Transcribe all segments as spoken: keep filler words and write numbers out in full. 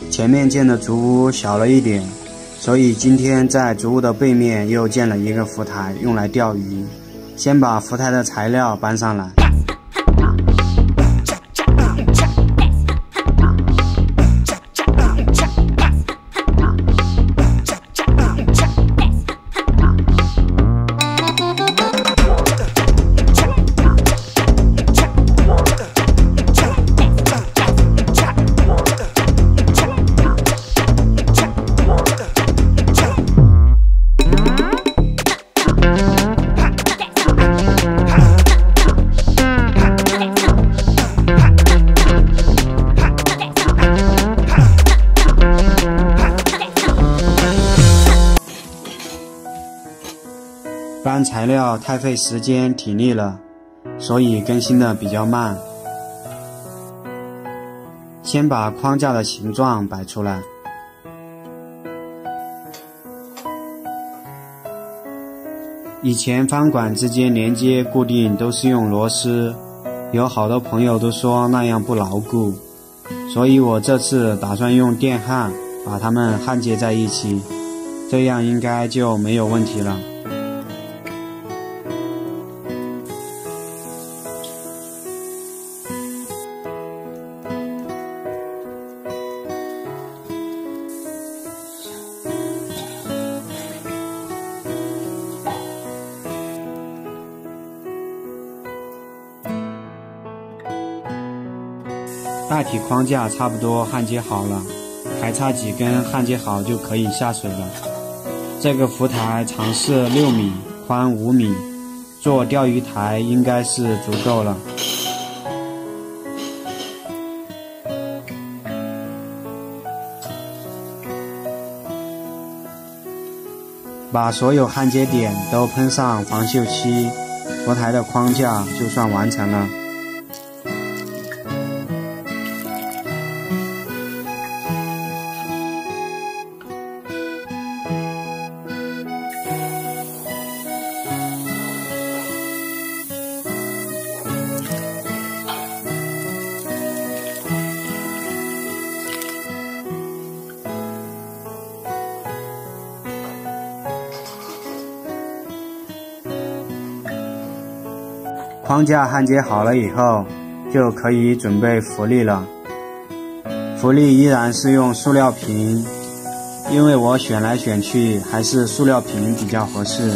前面建的竹屋小了一点，所以今天在竹屋的背面又建了一个浮台，用来钓鱼。先把浮台的材料搬上来。搬材料太费时间体力了，所以更新的比较慢。先把框架的形状摆出来。以前方管之间连接固定都是用螺丝，有好多朋友都说那样不牢固，所以我这次打算用电焊把它们焊接在一起，这样应该就没有问题了。大体框架差不多焊接好了，还差几根焊接好就可以下水了。这个浮台长是六米，宽五米，做钓鱼台应该是足够了。把所有焊接点都喷上防锈漆，浮台的框架就算完成了。框架焊接好了以后，就可以准备浮力了。浮力依然是用塑料瓶，因为我选来选去还是塑料瓶比较合适。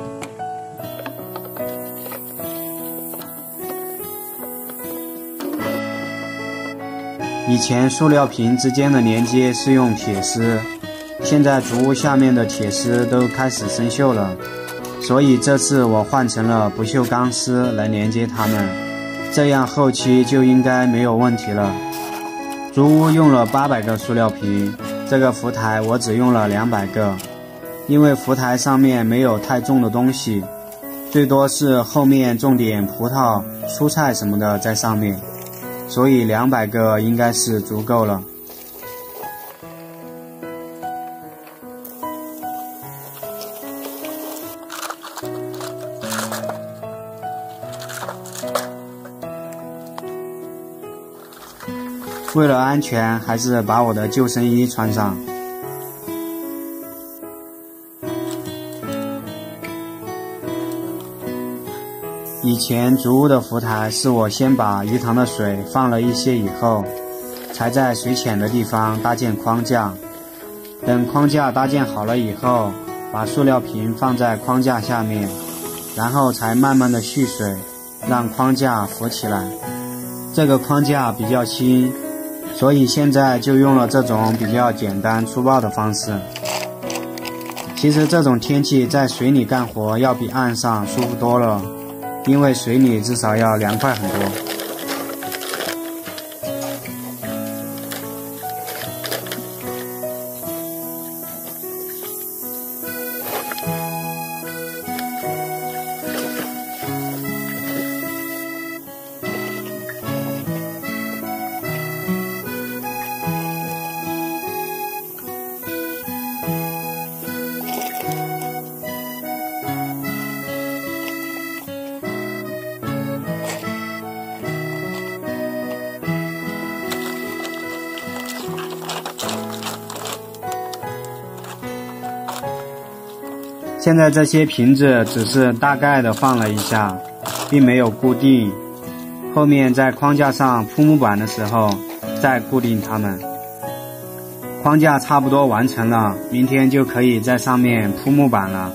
以前塑料瓶之间的连接是用铁丝，现在竹屋下面的铁丝都开始生锈了，所以这次我换成了不锈钢丝来连接它们，这样后期就应该没有问题了。竹屋用了八百个塑料瓶，这个浮台我只用了两百个，因为浮台上面没有太重的东西，最多是后面种点葡萄、蔬菜什么的在上面，所以两百个应该是足够了。为了安全，还是把我的救生衣穿上。以前竹屋的浮台是我先把鱼塘的水放了一些以后，才在水浅的地方搭建框架。等框架搭建好了以后，把塑料瓶放在框架下面，然后才慢慢的蓄水，让框架浮起来。这个框架比较轻，所以现在就用了这种比较简单粗暴的方式。其实这种天气在水里干活要比岸上舒服多了，因为水里至少要凉快很多。 现在这些瓶子只是大概的放了一下，并没有固定，后面在框架上铺木板的时候再固定它们。框架差不多完成了，明天就可以在上面铺木板了。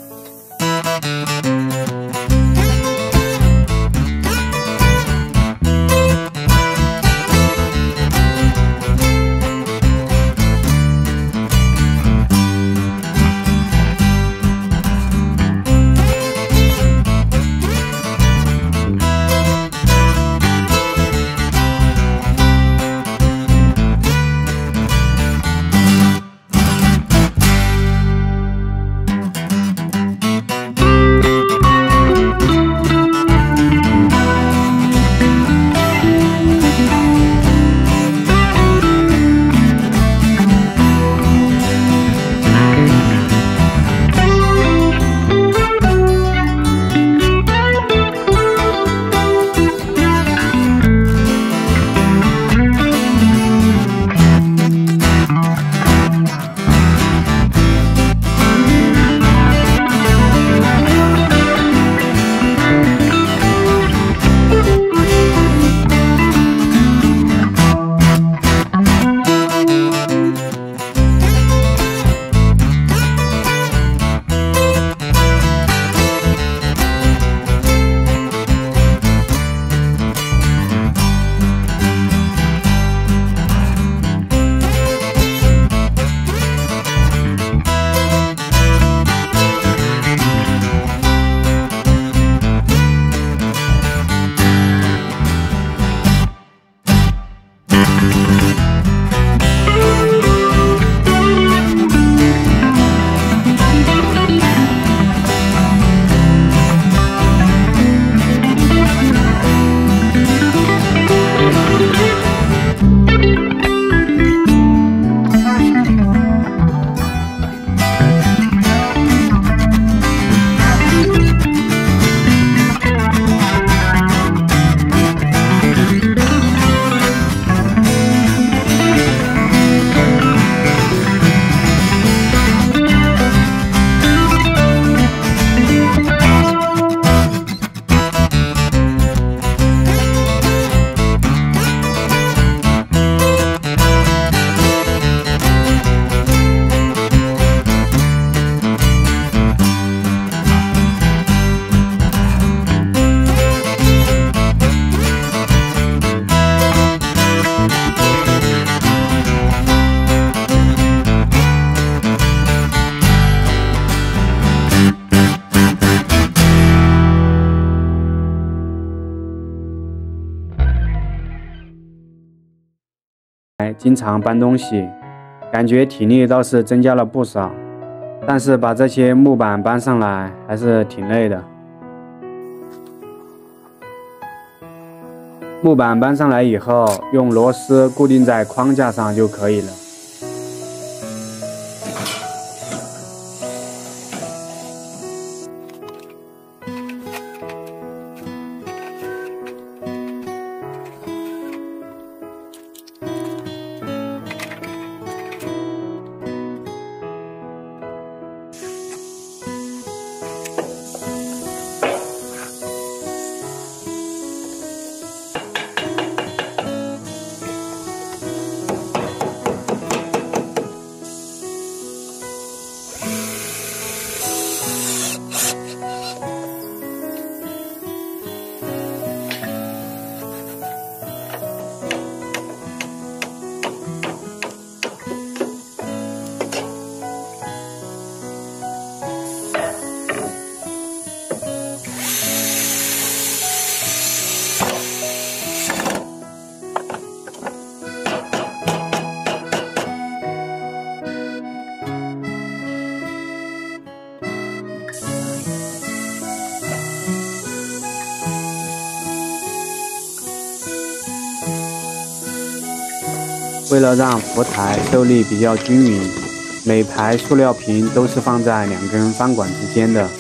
经常搬东西，感觉体力倒是增加了不少，但是把这些木板搬上来还是挺累的。木板搬上来以后，用螺丝固定在框架上就可以了。为了让浮台受力比较均匀，每排塑料瓶都是放在两根翻管之间的。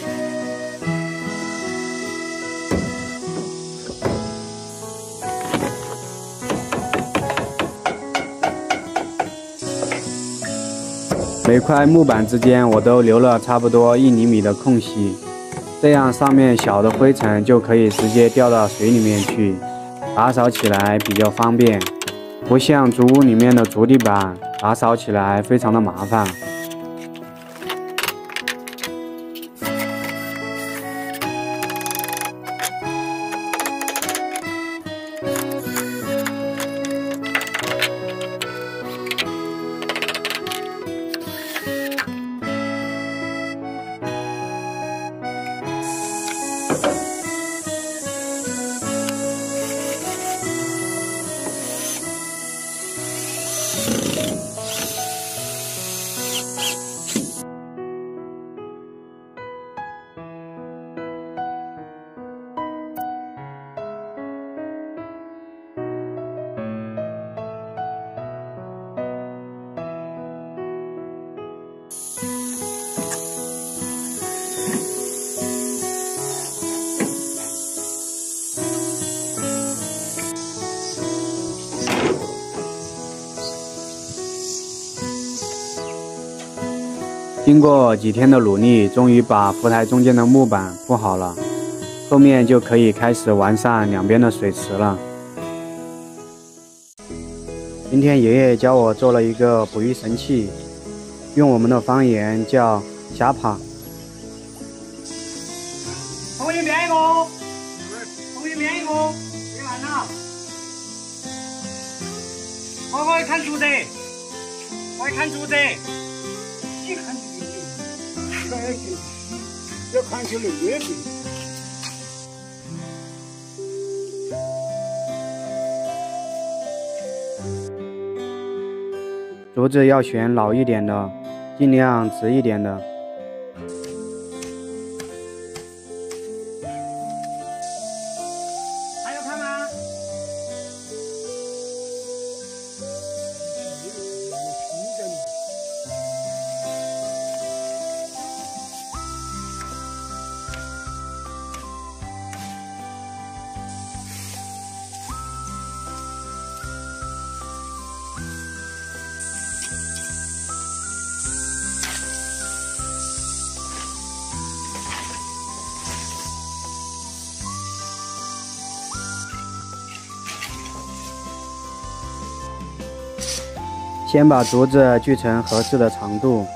每块木板之间我都留了差不多一厘米的空隙，这样上面小的灰尘就可以直接掉到水里面去，打扫起来比较方便，不像竹屋里面的竹地板，打扫起来非常的麻烦。经过几天的努力，终于把浮台中间的木板铺好了，后面就可以开始完善两边的水池了。今天爷爷教我做了一个捕鱼神器，用我们的方言叫虾爬。 同一边一个，同一边一个，别完了。我我看竹子，我看竹子。 一看就有，这个也行，这看起来越贵。 竹子要选老一点的，尽量直一点的。 还有看吗？ 先把竹子锯成合适的长度，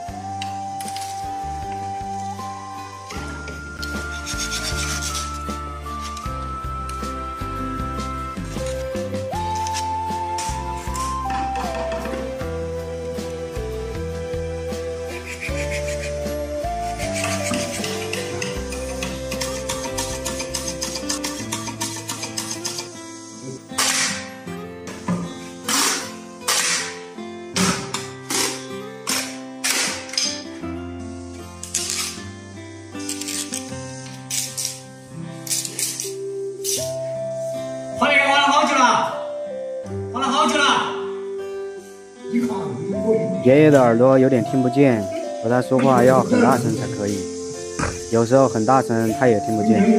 画那个画了好久了，画了好久了。 你看， 爷爷的耳朵有点听不见，和他说话要很大声才可以，有时候很大声他也听不见。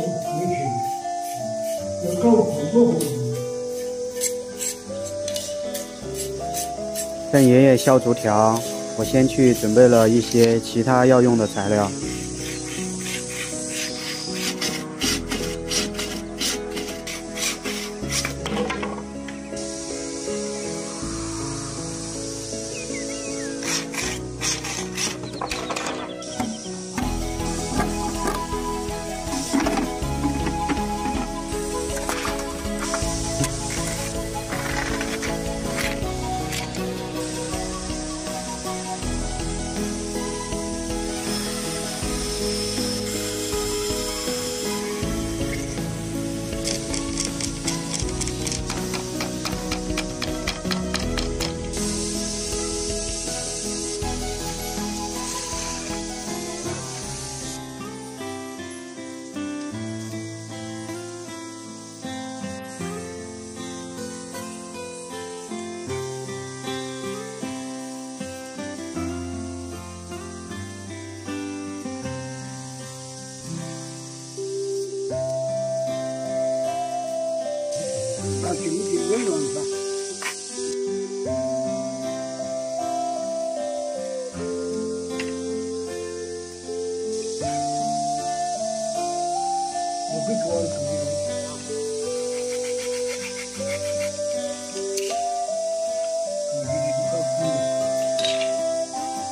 趁爷爷削竹条，我先去准备了一些其他要用的材料。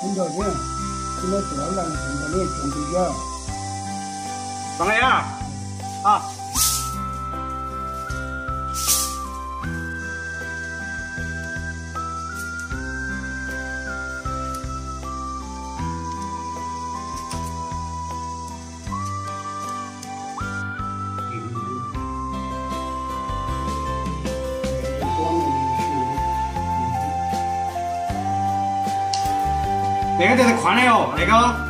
正着脸，现在这儿来正着脸，正对眼儿。 放个眼儿，好。那个得是宽的哦，那个。